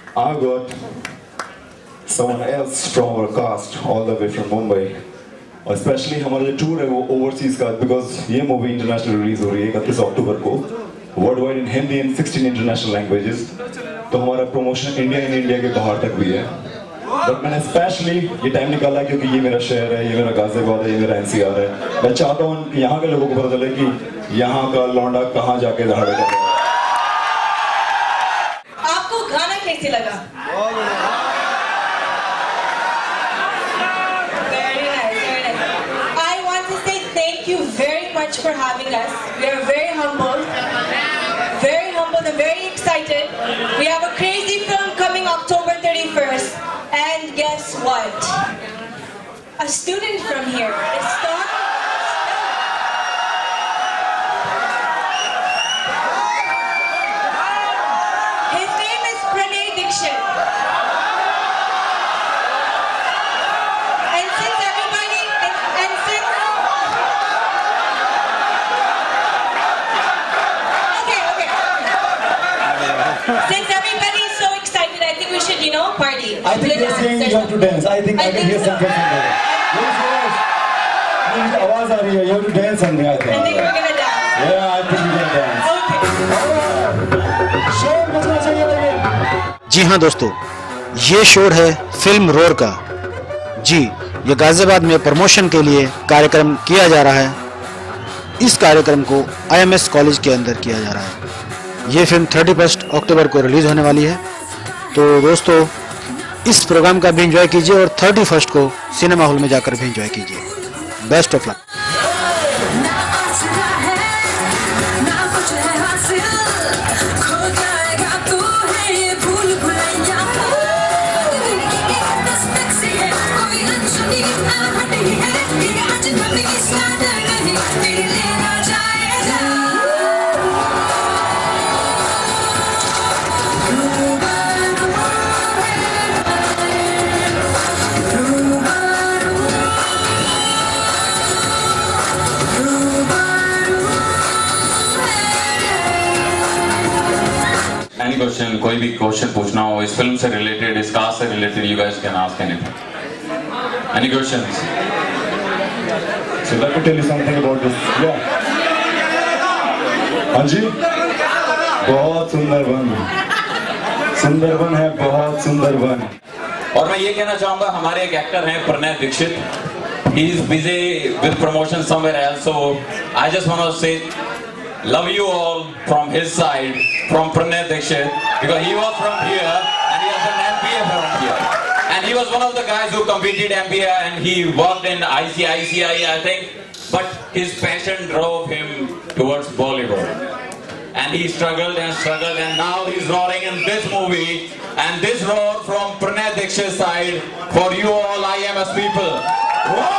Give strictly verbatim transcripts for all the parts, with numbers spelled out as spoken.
I got someone else from our cast all the way from Mumbai. और specially हमारा जो tour है वो ओवरसीज का, बिकॉज ये मूवी इंटरनेशनल रिलीज हो रही है इकतीस अक्टूबर को world wide in Hindi and sixteen international languages. तो हमारा प्रमोशन इंडिया इन इंडिया के बाहर तक भी है, बट मैंने स्पेशली ये टाइम निकाला क्योंकि ये मेरा शहर है, ये मेरा गाजियाबाद है, ये मेरा एनसीआर है। मैं चाहता हूँ कि यहाँ के लोगों को पता चले कि यहाँ का लौंडा कहाँ जाके दहाड़े कर रहा है। आपको गाना कैसे लगा? For having us. We are very humbled, very humbled and very excited. We have a crazy film coming October thirty-first, and guess what? A student from here is starring. His name is Pranay Dixit. And since everybody, and, and since Since everybody is so excited, I think we should, you know, party. I think they're saying you have to dance. I think I, I can hear so. something from there. Yes, yes. मुझे आवाज आ रही है. You have to dance something. I think. I think we're gonna dance. Yeah, I think we're gonna dance. Okay. शोर बजना चाहिए लेकिन. जी हाँ दोस्तों, ये शोर है फिल्म रोर का। जी, ये गाजियाबाद में प्रमोशन के लिए कार्यक्रम किया जा रहा है। इस कार्यक्रम को आई एम एस कॉलेज के अंदर किया जा रहा है। ये फिल्म इकतीस अक्टूबर को रिलीज होने वाली है। तो दोस्तों इस प्रोग्राम का भी एंजॉय कीजिए और इकतीस को सिनेमा हॉल में जाकर भी एंजॉय कीजिए। Best of luck. Any question, कोई भी क्वेश्चन पूछना हो इस फिल्म से रिलेटेड, इस कास्ट से related, you guys can ask anything. Any questions? So let me tell you something about this. Yeah. हाँ जी, बहुत सुंदर वन, सुंदर वन है, बहुत सुंदर वन। और मैं ये कहना चाहूँगा, हमारे एक एक्टर हैं Pranay Dixit. He is busy with promotion somewhere else, so I just want to say love you all from his side, from Pranay Dixit, because he was from here and he has an M B A from here. And he was one of the guys who competed M B A and he worked in I C I C I, I think. But his passion drove him towards Bollywood. And he struggled and struggled and now he's roaring in this movie. And this roar from Pranay Dixit's side for you all I M S people. Whoa!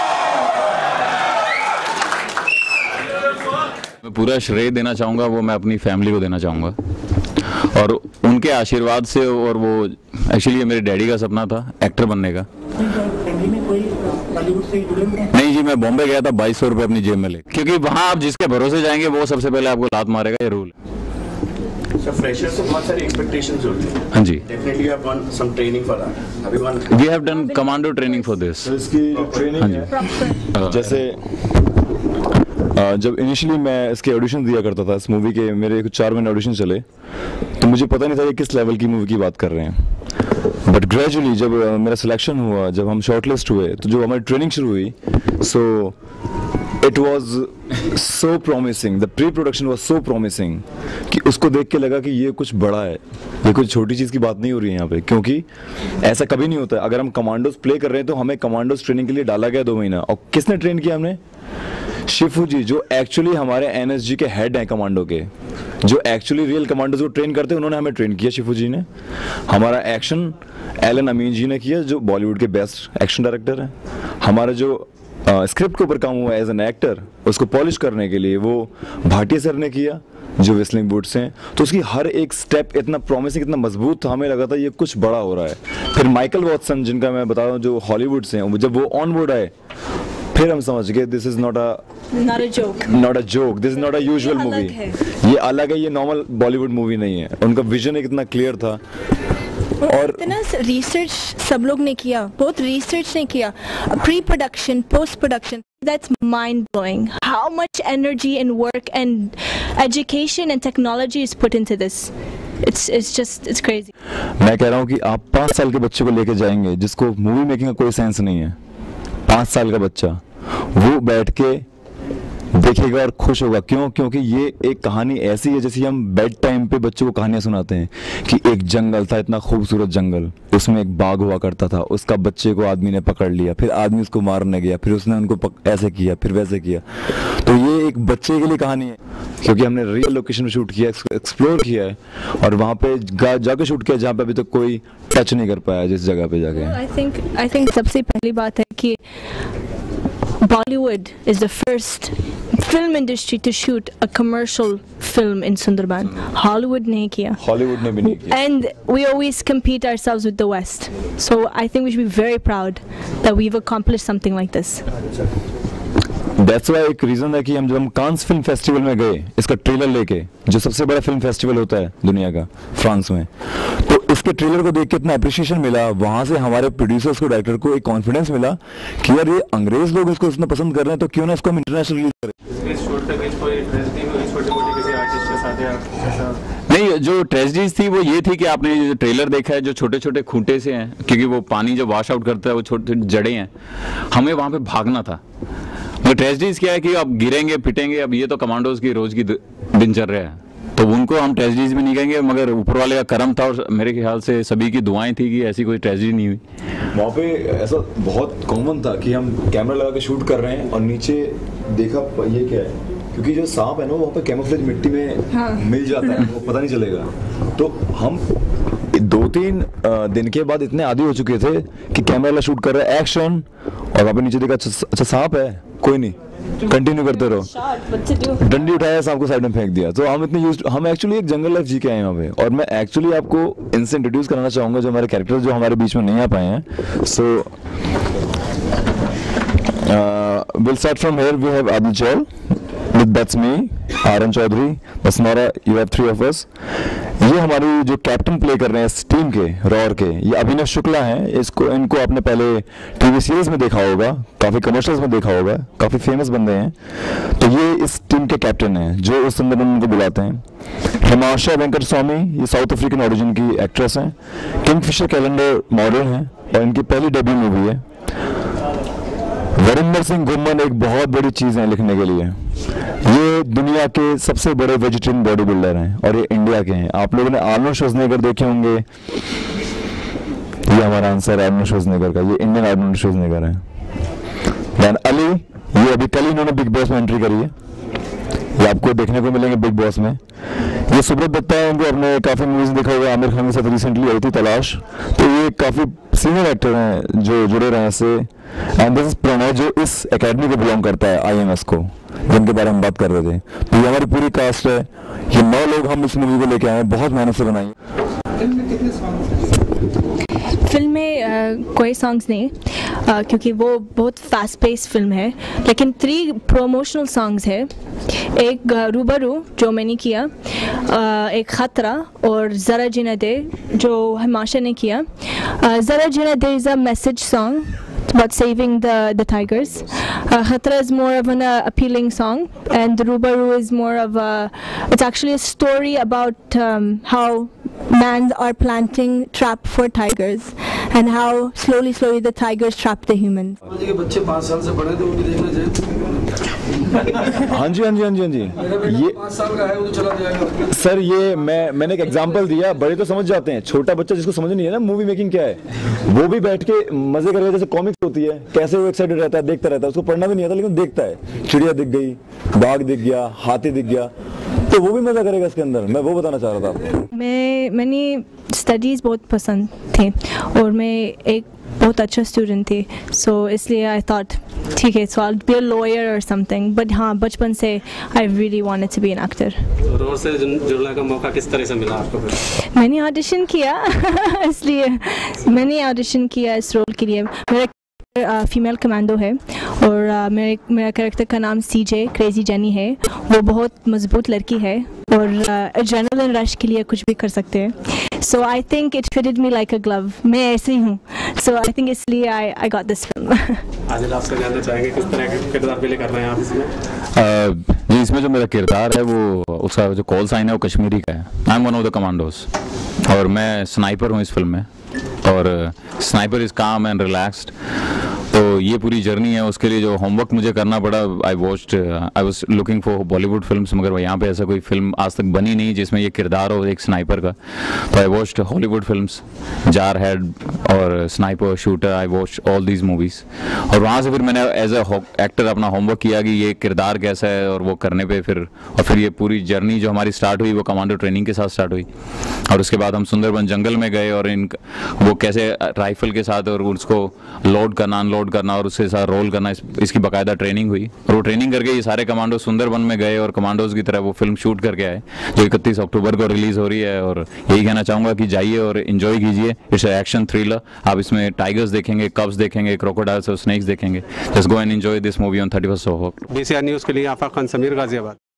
मैं पूरा श्रेय देना चाहूँगा, वो मैं अपनी family को देना चाहूँगा और उनके आशीर्वाद से। और वो एक्चुअली मेरे डैडी का सपना था एक्टर बनने का। नहीं जी, मैं बॉम्बे गया था बाईस सौ रुपये अपनी जेब में ले, क्योंकि वहाँ आप जिसके भरोसे जाएंगे वो सबसे पहले आपको लात मारेगा, ये रूल है। फ्रेशर्स से बहुत सारी एक्सपेक्टेशंस होती हैं। हाँ जी, definitely you have one some training for that. Have you one? We have done commando training for this. इसकी ट्रेनिंग है जैसे जब इनिशियली मैं इसके ऑडिशन दिया करता था, इस मूवी के मेरे कुछ चार महीने ऑडिशन चले, तो मुझे पता नहीं था ये किस लेवल की मूवी की बात कर रहे हैं। बट ग्रेजुअली जब मेरा सिलेक्शन हुआ, जब हम शॉर्टलिस्ट हुए, तो जो हमारी ट्रेनिंग शुरू हुई, so it was so promising, the pre production was so promising कि उसको देख के लगा कि ये कुछ बड़ा है, ये कुछ छोटी चीज़ की बात नहीं हो रही है यहाँ पे, क्योंकि ऐसा कभी नहीं होता है। अगर हम कमांडोज प्ले कर रहे हैं तो हमें कमांडोज ट्रेनिंग के लिए डाला गया दो महीना, और किसने ट्रेन किया हमने? शिफू जी, जो एक्चुअली हमारे एनएसजी के हेड हैं कमांडो के, जो एक्चुअली रियल कमांडोज को ट्रेन करते हैं, उन्होंने हमें ट्रेन किया। शिफू जी ने हमारा एक्शन एलन अमीन जी ने किया, जो बॉलीवुड के बेस्ट एक्शन डायरेक्टर हैं। हमारा जो स्क्रिप्ट के ऊपर काम हुआ एज एन एक्टर, उसको पॉलिश करने के लिए वो भाटिया सर ने किया, जो विस्लिंग बूट्स हैं। तो उसकी हर एक स्टेप इतना प्रॉमिसिंग, इतना मजबूत था, हमें लगा था ये कुछ बड़ा हो रहा है। फिर माइकल वॉटसन, जिनका मैं बता रहा हूँ, जो हॉलीवुड से हैं, जब वो ऑन बोर्ड आए, फिर हम समझ गए this is not a not a joke not a joke this is not a usual movie. ये अलग है, ये नॉर्मल बॉलीवुड मूवी नहीं है। उनका विजन एक इतना क्लियर था। और इतना रिसर्च सब लोग ने किया, बहुत रिसर्च ने किया, pre production, post production. That's mind blowing. How much energy and work and education and technology is put into this. It's it's just it's crazy. मैं कह रहा हूँ कि आप पाँच साल के बच्चे को लेके जाएंगे जिसको मूवी मेकिंग का कोई सेंस नहीं है, पाँच साल का बच्चा वो बैठ के देखेगा और खुश होगा. क्यों? क्योंकि ये एक कहानी ऐसी है जैसे हम बेड टाइम पे बच्चों को कहानियां सुनाते हैं कि एक जंगल था, इतना खूबसूरत जंगल, उसमें एक बाघ हुआ करता था, उसका बच्चे को आदमी ने पकड़ लिया, फिर आदमी उसको मारने गया, फिर उसने उनको पक, ऐसे किया, फिर वैसे किया. तो ये एक बच्चे के लिए कहानी है क्योंकि हमने रियल लोकेशन में शूट किया, एक्सप्लोर किया है और वहाँ पे जाके शूट किया जहाँ पे अभी तक तो कोई टच नहीं कर पाया जिस जगह पे जाके. आई थिंक आई थिंक सबसे पहली बात है कि Bollywood is the first film industry to shoot a commercial film in Sundarban. Hollywood नहीं किया. Hollywood ने भी नहीं किया. And we always compete ourselves with the West. So I think we should be very proud that we've accomplished something like this. That's why एक reason है कि हम जब हम कांस फिल्म फेस्टिवल में गए इसका ट्रेलर लेके, जो सबसे बड़ा फिल्म फेस्टिवल होता है दुनिया का फ्रांस में, तो इसके ट्रेलर को देख के इतना अप्रिशिएशन मिला, वहां से हमारे प्रोड्यूसर्स को, डायरेक्टर को एक कॉन्फिडेंस मिला कि यार ये अंग्रेज लोग इसको इतना पसंद कर रहे हैं तो क्यों ना इसको हम इंटरनेशनल रिलीज करें. नहीं, जो ट्रेजेडीज थी वो ये थी कि आपने जो ट्रेलर देखा है, जो छोटे छोटे खूंटे से हैं, क्योंकि वो पानी जब वॉश आउट करता है वो छोटे छोटे जड़े हैं, हमें वहाँ पे भागना था. तो ट्रेजेडीज क्या है कि अब गिरेंगे पिटेंगे, अब ये तो कमांडोज की रोज की दिनचर्या है, तो उनको हम ट्रेजेडीज भी नहीं कहेंगे, मगर ऊपर वाले का करम था और मेरे ख्याल से सभी की दुआएं थी कि ऐसी कोई ट्रेजेडी नहीं हुई. वहाँ पे ऐसा बहुत कॉमन था कि हम कैमरा लगा के शूट कर रहे हैं और नीचे देखा ये क्या है, क्योंकि जो सांप है ना वहाँ पे कैमोफ्लेज मिट्टी में हाँ. मिल जाता है, वो पता नहीं चलेगा. तो हम दो तीन दिन के बाद इतने आदी हो चुके थे कि कैमरा वाला शूट कर रहा है, एक्शन, और वहाँ पे नीचे देखा अच्छा सांप है, कोई नहीं, कंटिन्यू करते रहो, डंडी उठाया सांप को साइड में फेंक दिया. तो हम इतने यूज्ड, हम एक्चुअली एक जंगल लाइफ जी के आए हैं वहाँ पे. और मैं एक्चुअली आपको इनसे इंट्रोड्यूस कराना चाहूँगा जो हमारे कैरेक्टर जो हमारे बीच में नहीं आ पाए हैं. So will start from here. We have Adil Chaul, that's me, Aran Chaudhary, बस हमारा, you have three of us. ये हमारी जो कैप्टन प्ले कर रहे हैं इस टीम के, रॉर के, ये अभिनव शुक्ला हैं. इसको इनको आपने पहले टीवी सीरीज में देखा होगा, काफ़ी कमर्शियल्स में देखा होगा, काफ़ी फेमस बंदे हैं. तो ये इस टीम के कैप्टन हैं जो उस संदर्भ में उनको बुलाते हैं. हिमाशा वेंकट स्वामी, ये साउथ अफ्रीकन ओरिजिन की एक्ट्रेस हैं, किंगफिशर कैलेंडर मॉडल हैं और इनकी पहली डेब्यू मूवी है. वरिंदर सिंह घुम्मन एक बहुत बड़ी चीज़ है लिखने के लिए. ये दुनिया के सबसे बड़े वेजिटेरियन बॉडी बिल्डर हैं और ये इंडिया के हैं. आप लोगों ने आर्नोल्ड श्वार्ज़नेगर देखे होंगे, ये हमारा आंसर है आर्नोल्ड श्वार्ज़नेगर का, ये इंडियन आर्नोल्ड श्वार्ज़नेगर है. देन अली, ये अभी कल ही इन्होंने बिग बॉस में एंट्री करी है, ये आपको देखने को मिलेंगे बिग बॉस में. ये सुब्रत दत्ता है, इनको आपने काफ़ी मूवीज देखा होगा, आमिर खान के साथ रिसेंटली आई थी तलाश. तो ये काफ़ी सीनियर एक्टर हैं जो जुड़े रहे हैं इससे. एंड दिस इज प्रणय जो इस एकेडमी को बिलोंग करता है, आईएमएस को, जिनके बारे में बात कर रहे थे. तो ये हमारी पूरी कास्ट है, ये नौ लोग हम इस मूवी को लेके आए हैं, बहुत मेहनत से बनाई. फिल्म में uh, कोई सॉन्ग्स नहीं, uh, क्योंकि वो बहुत फास्ट पेस फिल्म है, लेकिन थ्री प्रमोशनल सॉन्ग्स है. एक uh, रूबरू जो मैंने किया, uh, एक खतरा और ज़रा जीने दे जो हिमाशा ने किया. uh, Zara Jeene De is a message song about saving the the tigers. uh, Khatra is more of an uh, appealing song, and Rubaru is more of a, it's actually a story about um, how mans are planting trap for tigers and how slowly slowly the tigers trap the humans. के बच्चे पाँच साल से बड़े थे, वो भी देखना चाहिए. हाँ जी हाँ जी हाँ जी हाँ जी. ये पाँच साल का है वो तो चला जाएगा. सर ये मैं मैंने एक एग्जांपल दिया, बड़े तो समझ जाते हैं, छोटा बच्चा जिसको समझ नहीं है ना मूवी मेकिंग क्या है, वो भी बैठ के मजे कर, जैसे कॉमिक्स होती है, कैसे वो एक्साइटेड रहता है, देखता रहता है, उसको पढ़ना भी नहीं आता लेकिन देखता है. चिड़िया दिख गई, बाघ दिख गया, हाथी दिख गया, तो वो भी मजा करेगा इसके अंदर. मैं वो बताना चाह रहा था आपको. मैं मैंने स्टडीज़ बहुत पसंद थे और मैं एक बहुत अच्छा स्टूडेंट थी, सो इसलिए आई थॉट ठीक है, so I be a lawyer और समथिंग. बट हाँ, बचपन से I really wanted to be an actor. Role से जुड़ने का मौका किस तरह से मिला आपको? मैंने ऑडिशन किया इसलिए मैंने ऑडिशन किया इस रोल के लिए. मेरा फीमेल कमांडो है और uh, मेरे मेरा कैरेक्टर का नाम सीजे क्रेजी जेनी है. वो बहुत मजबूत लड़की है और एड्रेनलिन रश के लिए कुछ भी कर सकते हैं. So I think it fitted me like a glove. मैं ऐसे ही हूँ, सो आई थिंक इसलिए I I got this film. Adil, आपसे जानना चाहेंगे किस तरह के किरदार प्ले कर रहे हैं आप इसमें? uh, जी इसमें जो मेरा किरदार है वो उसका जो कॉल साइन है वो कश्मीरी का है. I am one of the commandos और मैं स्नाइपर हूँ इस फिल्म में. और sniper is calm and relaxed. तो ये पूरी जर्नी है, उसके लिए जो होमवर्क मुझे करना पड़ा, I watched I was looking for Bollywood films, मगर यहाँ पे ऐसा कोई फिल्म आज तक बनी नहीं जिसमें ये किरदार हो एक स्नाइपर का. तो I watched Hollywood films, Jarhead और sniper shooter. I watched all these movies और वहाँ से फिर मैंने एज ए एक्टर अपना होमवर्क किया कि ये किरदार कैसा है और वो करने पे फिर और फिर ये पूरी जर्नी जो हमारी स्टार्ट हुई वो कमांडो ट्रेनिंग के साथ स्टार्ट हुई. और उसके बाद हम सुंदरबन जंगल में गए और इन वो कैसे राइफल के साथ और उसको लोड करना अनलोड करना और उसके साथ रोल करना, इस, इसकी बाकायदा ट्रेनिंग हुई. और वो ट्रेनिंग करके ये सारे कमांडो सुंदरबन में गए और कमांडोज की तरह वो फिल्म शूट करके आए जो इकतीस अक्टूबर को रिलीज हो रही है. और यही कहना चाहूँगा कि जाइए और इन्जॉय कीजिए. It's action thriller. आप इसमें टाइगर्स देखेंगे, कब्स देखेंगे, क्रोकोडाइल्स और स्नेक्स देखेंगे. Just go and enjoy this movie on thirty first of October. BCR news के लिए आफाक खान, समीर, गाजियाबाद.